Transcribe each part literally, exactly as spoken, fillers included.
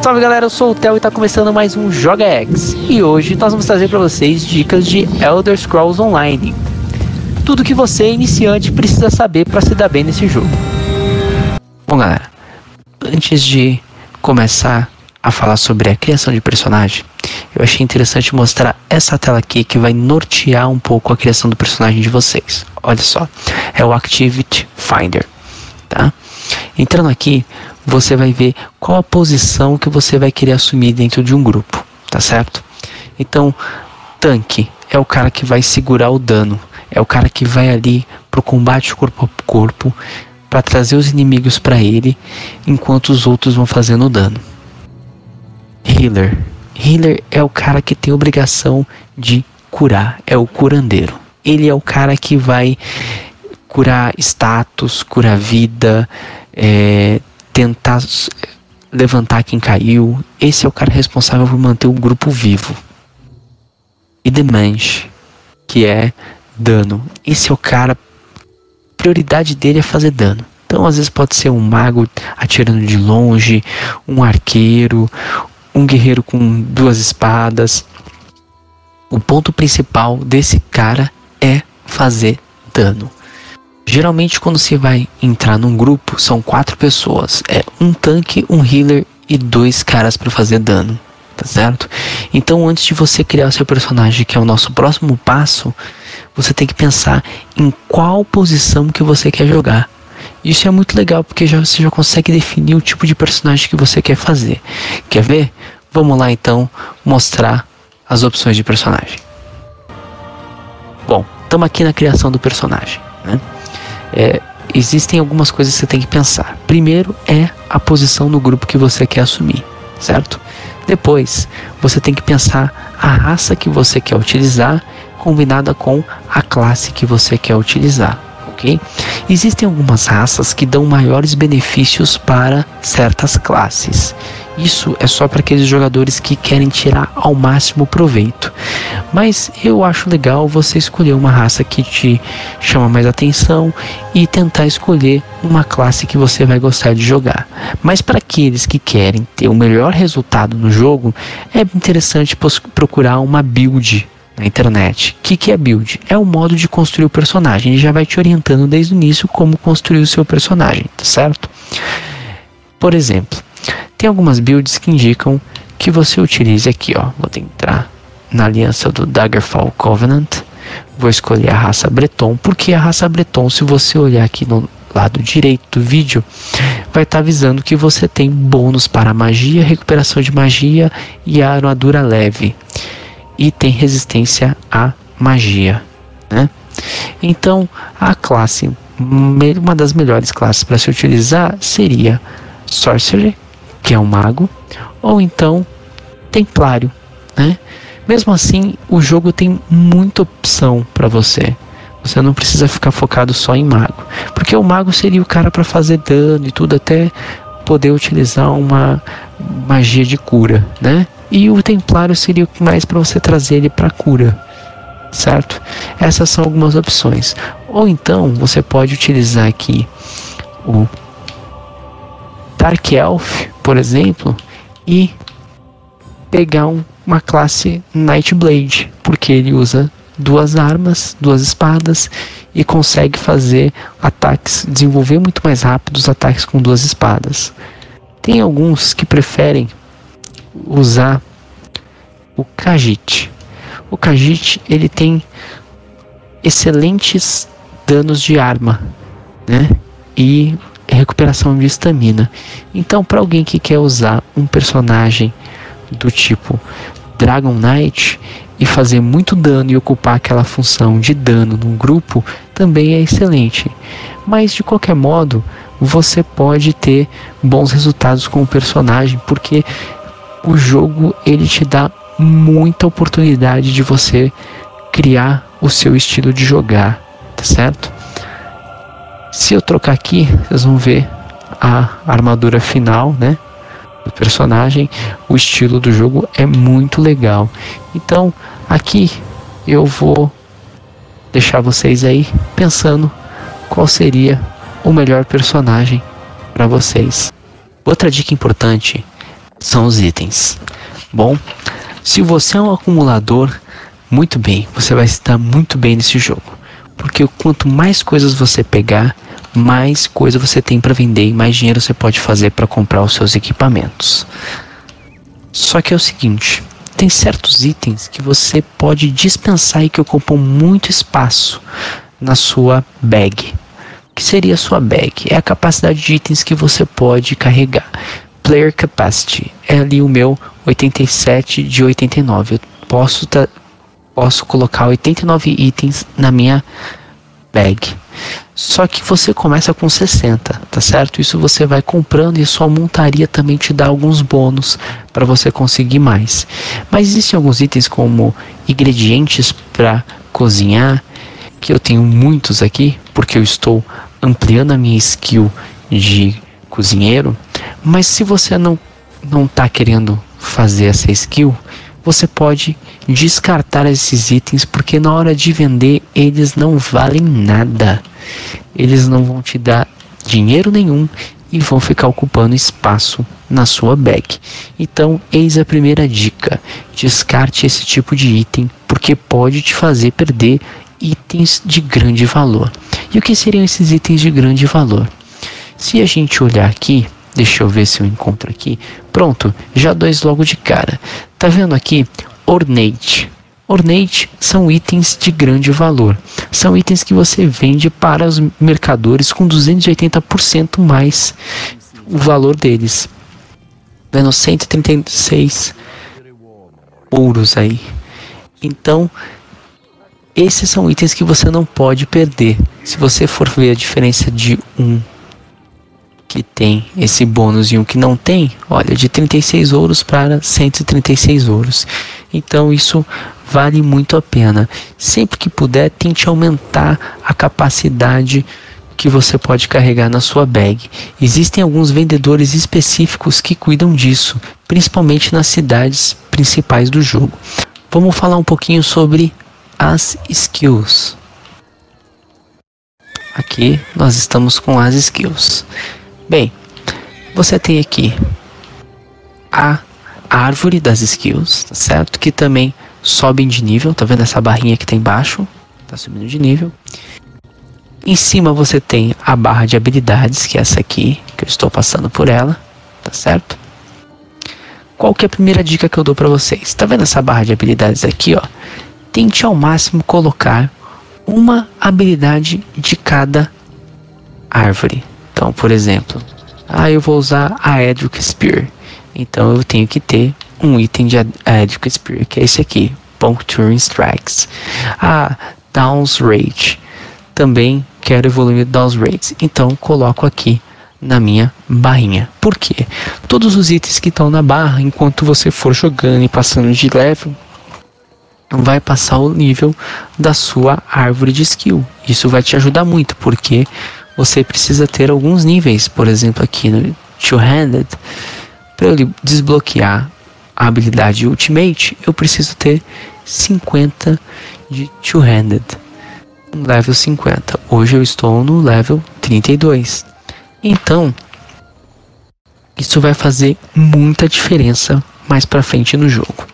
Salve galera, eu sou o Theo e tá começando mais um Joga X. E hoje nós vamos trazer para vocês dicas de Elder Scrolls Online. Tudo que você, iniciante, precisa saber para se dar bem nesse jogo. Bom galera, antes de começar a falar sobre a criação de personagem, eu achei interessante mostrar essa tela aqui que vai nortear um pouco a criação do personagem de vocês. Olha só, é o Activity Finder, tá? Entrando aqui, você vai ver qual a posição que você vai querer assumir dentro de um grupo, tá certo? Então, tanque é o cara que vai segurar o dano, é o cara que vai ali pro combate corpo a corpo para trazer os inimigos para ele, enquanto os outros vão fazendo dano. Healer, healer é o cara que tem a obrigação de curar, é o curandeiro. Ele é o cara que vai curar status, curar vida, é, tentar levantar quem caiu. Esse é o cara responsável por manter o grupo vivo. E Damage, que é dano. Esse é o cara, a prioridade dele é fazer dano. Então às vezes pode ser um mago atirando de longe, um arqueiro, um guerreiro com duas espadas. O ponto principal desse cara é fazer dano. Geralmente quando você vai entrar num grupo, são quatro pessoas. É um tanque, um healer e dois caras para fazer dano, tá certo? Então antes de você criar o seu personagem, que é o nosso próximo passo, você tem que pensar em qual posição que você quer jogar. Isso é muito legal porque já, você já consegue definir o tipo de personagem que você quer fazer. Quer ver? Vamos lá então mostrar as opções de personagem. Bom, estamos aqui na criação do personagem, né? É, existem algumas coisas que você tem que pensar. Primeiro é a posição no grupo que você quer assumir, certo? Depois você tem que pensar a raça que você quer utilizar combinada com a classe que você quer utilizar, ok? Existem algumas raças que dão maiores benefícios para certas classes. Isso é só para aqueles jogadores que querem tirar ao máximo proveito. Mas eu acho legal você escolher uma raça que te chama mais atenção e tentar escolher uma classe que você vai gostar de jogar. Mas para aqueles que querem ter o melhor resultado no jogo, é interessante procurar uma build na internet. O que, que é build? É o modo de construir o personagem. Ele já vai te orientando desde o início como construir o seu personagem, tá certo? Por exemplo, tem algumas builds que indicam que você utilize aqui, ó. Vou entrar na aliança do Daggerfall Covenant. Vou escolher a raça Breton, porque a raça Breton, se você olhar aqui no lado direito do vídeo, vai estar avisando que você tem bônus para magia, recuperação de magia e a armadura leve. E tem resistência à magia, né? Então, a classe, uma das melhores classes para se utilizar seria Sorcerer, que é um mago, ou então Templário, né? Mesmo assim, o jogo tem muita opção para você. Você não precisa ficar focado só em mago, porque o mago seria o cara para fazer dano e tudo, até poder utilizar uma magia de cura, né? E o Templário seria mais para você trazer ele para cura, certo? Essas são algumas opções. Ou então você pode utilizar aqui o Dark Elf, por exemplo, e pegar um, uma classe Nightblade, porque ele usa duas armas, duas espadas e consegue fazer ataques, desenvolver muito mais rápido os ataques com duas espadas. Tem alguns que preferem usar o Khajiit. O Khajiit, ele tem excelentes danos de arma, né? E recuperação de estamina. Então, para alguém que quer usar um personagem do tipo Dragon Knight e fazer muito dano e ocupar aquela função de dano num grupo, também é excelente. Mas de qualquer modo, você pode ter bons resultados com o personagem, porque o jogo ele te dá muita oportunidade de você criar o seu estilo de jogar, tá certo? Se eu trocar aqui, vocês vão ver a armadura final, né, do personagem. O estilo do jogo é muito legal. Então, aqui eu vou deixar vocês aí pensando qual seria o melhor personagem para vocês. Outra dica importante são os itens. Bom, se você é um acumulador, muito bem, você vai estar muito bem nesse jogo, porque quanto mais coisas você pegar, mais coisa você tem para vender e mais dinheiro você pode fazer para comprar os seus equipamentos. Só que é o seguinte, tem certos itens que você pode dispensar e que ocupam muito espaço na sua bag. O que seria a sua bag? É a capacidade de itens que você pode carregar. Player Capacity é ali o meu oitenta e sete de oitenta e nove. Eu posso, tá, posso colocar oitenta e nove itens na minha bag. Só que você começa com sessenta, tá certo? Isso você vai comprando e sua montaria também te dá alguns bônus para você conseguir mais. Mas existem alguns itens como ingredientes para cozinhar, que eu tenho muitos aqui, porque eu estou ampliando a minha skill de cozinheiro. Mas se você não não tá querendo fazer essa skill, você pode descartar esses itens, porque na hora de vender eles não valem nada. Eles não vão te dar dinheiro nenhum e vão ficar ocupando espaço na sua bag. Então, eis a primeira dica: descarte esse tipo de item, porque pode te fazer perder itens de grande valor. E o que seriam esses itens de grande valor? Se a gente olhar aqui, deixa eu ver se eu encontro aqui. Pronto, já dois logo de cara. Tá vendo aqui? Ornate. Ornate são itens de grande valor. São itens que você vende para os mercadores com duzentos e oitenta por cento mais o valor deles. Vendo cento e trinta e seis ouros aí. Então, esses são itens que você não pode perder. Se você for ver a diferença de um que tem esse bônus e um que não tem, olha, de trinta e seis ouros para cento e trinta e seis ouros. Então isso vale muito a pena. Sempre que puder, tente aumentar a capacidade que você pode carregar na sua bag. Existem alguns vendedores específicos que cuidam disso, principalmente nas cidades principais do jogo. Vamos falar um pouquinho sobre as skills. Aqui nós estamos com as skills. Bem, você tem aqui a árvore das skills, tá certo? Que também sobem de nível, tá vendo essa barrinha que tem embaixo? Tá subindo de nível. Em cima você tem a barra de habilidades, que é essa aqui, que eu estou passando por ela, tá certo? Qual que é a primeira dica que eu dou pra vocês? Tá vendo essa barra de habilidades aqui, ó? Tente ao máximo colocar uma habilidade de cada árvore. Então, por exemplo, ah, eu vou usar a Edric Spear. Então eu tenho que ter um item de Edric Spear, que é esse aqui, Puncturing Strikes. Ah, Down's Rage. Também quero evoluir Down's Rage. Então coloco aqui na minha barrinha. Por quê? Todos os itens que estão na barra, enquanto você for jogando e passando de level, vai passar o nível da sua árvore de skill. Isso vai te ajudar muito, porque você precisa ter alguns níveis. Por exemplo, aqui no Two-Handed, para eu desbloquear a habilidade Ultimate, eu preciso ter cinquenta de Two-Handed, level cinquenta. Hoje eu estou no level trinta e dois. Então, isso vai fazer muita diferença mais pra frente no jogo.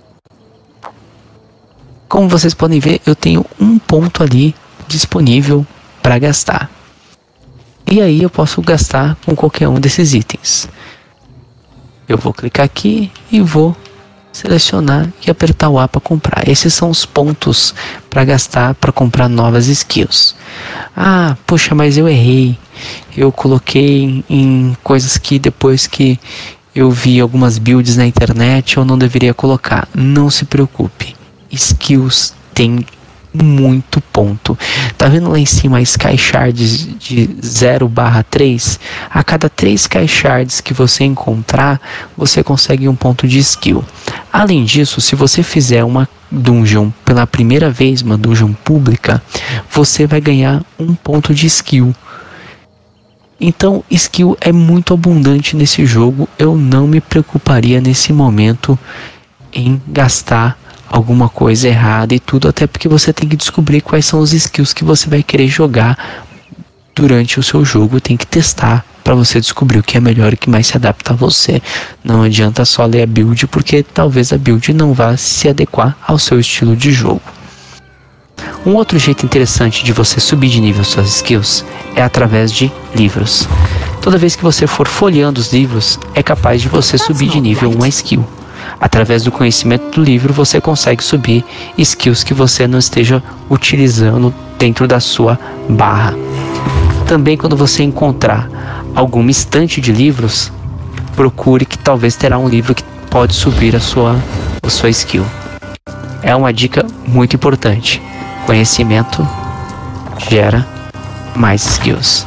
Como vocês podem ver, eu tenho um ponto ali disponível para gastar. E aí eu posso gastar com qualquer um desses itens. Eu vou clicar aqui e vou selecionar e apertar o A para comprar. Esses são os pontos para gastar para comprar novas skills. Ah, poxa, mas eu errei. Eu coloquei em, em coisas que depois que eu vi algumas builds na internet eu não deveria colocar. Não se preocupe. Skills tem muito ponto. Tá vendo lá em cima a Sky Shards de zero barra três? A cada três Sky Shards que você encontrar, você consegue um ponto de skill. Além disso, se você fizer uma dungeon pela primeira vez, uma dungeon pública, você vai ganhar um ponto de skill. Então, skill é muito abundante nesse jogo. Eu não me preocuparia nesse momento em gastar alguma coisa errada e tudo, até porque você tem que descobrir quais são os skills que você vai querer jogar durante o seu jogo, tem que testar para você descobrir o que é melhor e o que mais se adapta a você. Não adianta só ler a build, porque talvez a build não vá se adequar ao seu estilo de jogo. Um outro jeito interessante de você subir de nível suas skills é através de livros. Toda vez que você for folheando os livros, é capaz de você subir de nível uma skill. Através do conhecimento do livro, você consegue subir skills que você não esteja utilizando dentro da sua barra. Também, quando você encontrar alguma estante de livros, procure que talvez terá um livro que pode subir a sua, a sua skill. É uma dica muito importante. Conhecimento gera mais skills.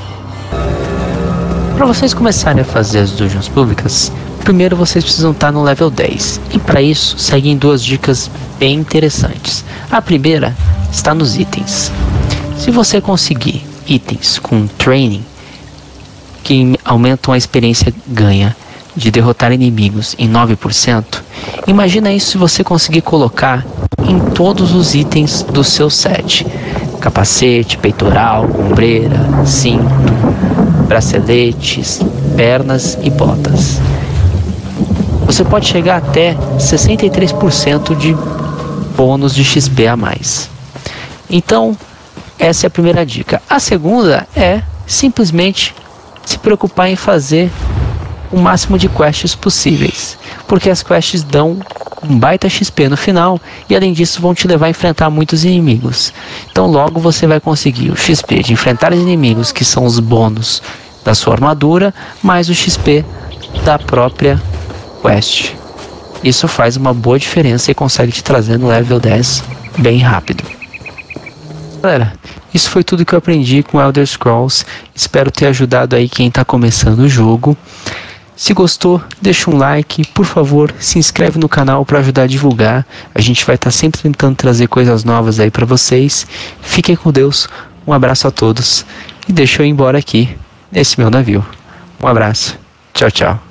Para vocês começarem a fazer as dungeons públicas, primeiro vocês precisam estar no level dez. E para isso, seguem duas dicas bem interessantes. A primeira está nos itens. Se você conseguir itens com training, que aumentam a experiência ganha de derrotar inimigos em nove por cento, imagina isso se você conseguir colocar em todos os itens do seu set: capacete, peitoral, ombreira, cinto, braceletes, pernas e botas. Você pode chegar até sessenta e três por cento de bônus de X P a mais. Então, essa é a primeira dica. A segunda é simplesmente se preocupar em fazer o máximo de quests possíveis, porque as quests dão um baita X P no final e, além disso, vão te levar a enfrentar muitos inimigos. Então logo você vai conseguir o X P de enfrentar os inimigos, que são os bônus da sua armadura, mais o X P da própria quest. Isso faz uma boa diferença e consegue te trazer no level dez bem rápido. Galera, isso foi tudo que eu aprendi com Elder Scrolls. Espero ter ajudado aí quem está começando o jogo. Se gostou, deixa um like, por favor, se inscreve no canal para ajudar a divulgar. A gente vai estar sempre tentando trazer coisas novas aí para vocês. Fiquem com Deus, um abraço a todos e deixa eu ir embora aqui nesse meu navio. Um abraço, tchau, tchau.